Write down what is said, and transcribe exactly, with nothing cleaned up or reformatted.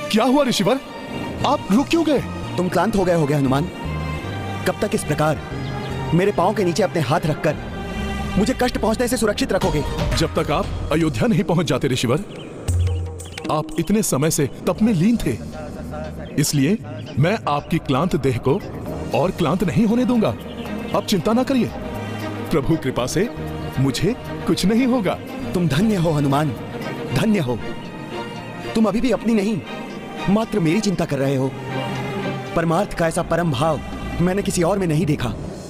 क्या हुआ ऋषिवर? आप रुक क्यों गए? तुम क्लांत हो गए होगे हनुमान। कब तक इस प्रकार मेरे पांव के नीचे अपने हाथ रखकर मुझे कष्ट पहुंचने से सुरक्षित रखोगे? जब तक आप अयोध्या नहीं पहुंच जाते ऋषिवर, आप इतने समय से तप में लीन थे, इसलिए मैं आपकी क्लांत देह को और क्लांत नहीं होने दूंगा। आप चिंता ना करिए, प्रभु कृपा से मुझे कुछ नहीं होगा। तुम धन्य हो हनुमान, धन्य हो। तुम अभी भी अपनी नहीं, मात्र मेरी चिंता कर रहे हो। परमार्थ का ऐसा परम भाव मैंने किसी और में नहीं देखा।